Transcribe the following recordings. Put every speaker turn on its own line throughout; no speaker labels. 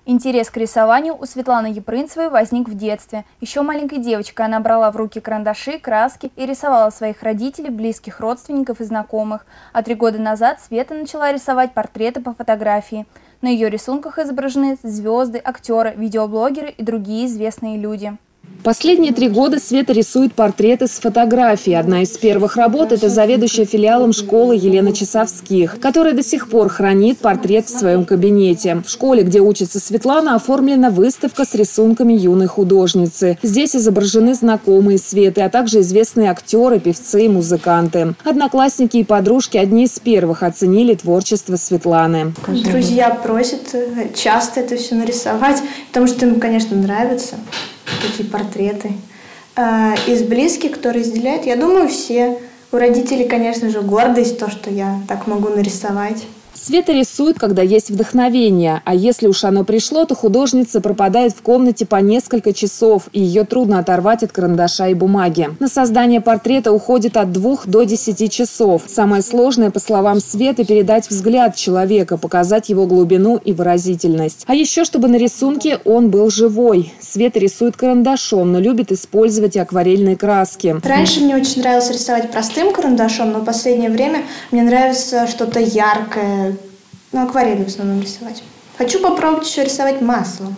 Интерес к рисованию у Светланы Епрынцевой возник в детстве. Еще маленькой девочкой она брала в руки карандаши, краски и рисовала своих родителей, близких родственников и знакомых. А 3 года назад Света начала рисовать портреты по фотографии. На ее рисунках изображены звезды, актеры, видеоблогеры и другие известные люди.
Последние 3 года Света рисует портреты с фотографий. Одна из первых работ – это заведующая филиалом школы Елена Часовских, которая до сих пор хранит портрет в своем кабинете. В школе, где учится Светлана, оформлена выставка с рисунками юной художницы. Здесь изображены знакомые Светы, а также известные актеры, певцы и музыканты. Одноклассники и подружки одни из первых оценили творчество Светланы.
Друзья просят часто это все нарисовать, потому что им, конечно, нравится. Такие портреты. Из близких, кто разделяет, я думаю, все. У родителей, конечно же, гордость, то, что я так могу нарисовать.
Света рисует, когда есть вдохновение, а если уж оно пришло, то художница пропадает в комнате по несколько часов, и ее трудно оторвать от карандаша и бумаги. На создание портрета уходит от 2 до 10 часов. Самое сложное, по словам Светы, передать взгляд человека, показать его глубину и выразительность. А еще, чтобы на рисунке он был живой. Света рисует карандашом, но любит использовать и акварельные краски.
Раньше мне очень нравилось рисовать простым карандашом, но в последнее время мне нравится что-то яркое. Акварелью в основном рисовать. Хочу попробовать еще рисовать маслом.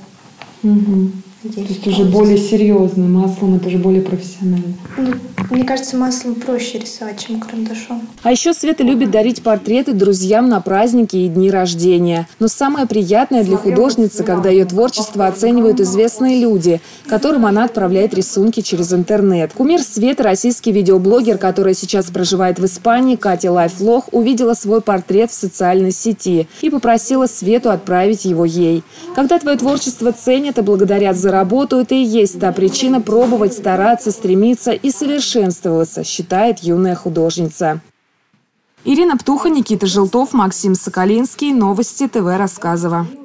То есть уже более серьезно. Маслом это же более профессионально.
Мне кажется, маслом проще рисовать, чем карандашом.
А еще Света любит дарить портреты друзьям на праздники и дни рождения. Но самое приятное для художницы, когда ее творчество оценивают известные люди, которым она отправляет рисунки через интернет. Кумир Светы, российский видеоблогер, которая сейчас проживает в Испании, Катя Лайфлог, увидела свой портрет в социальной сети и попросила Свету отправить его ей. Когда твое творчество ценят и благодарят за работу, это и есть та причина пробовать, стараться, стремиться и совершенствоваться, считает юная художница. Ирина Птуха, Никита Желтов, Максим Соколинский. Новости ТВ Рассказово.